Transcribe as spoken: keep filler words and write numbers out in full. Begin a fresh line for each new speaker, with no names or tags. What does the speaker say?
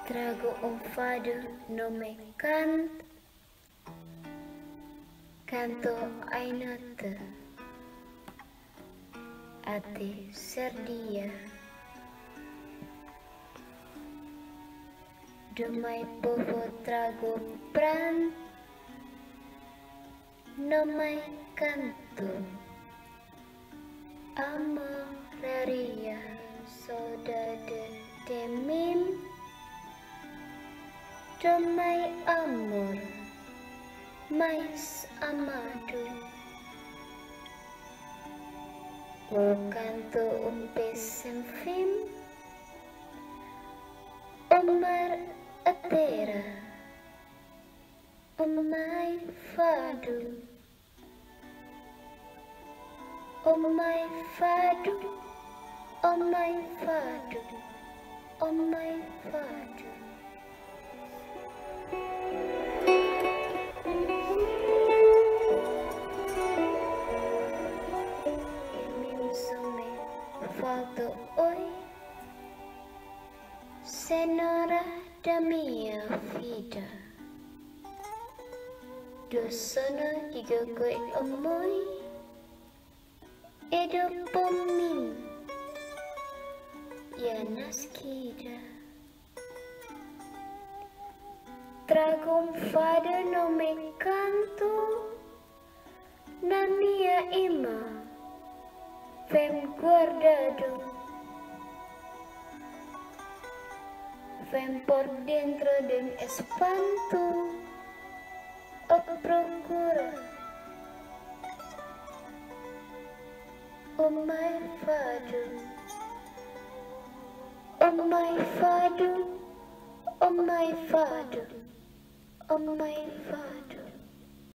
Trago un fado no me canto, canto ai nota, até ser dia. Do meu povo trago pranto, no me canto, amoraria, saudade de mim. Do meu amor mais amado, o canto um pez sem fim, o mar a terra, o meu fado, o meu fado, o meu fado, o meu fado. Fado oi, senhora da minha vida, do sono que gogoi amoi e do pomim e a nascida. Trago um fado no me canto na minha irmã. Vem guardado, vem por dentro de espanto, a procura o meu fado, o meu fado, o meu fado, o meu fado.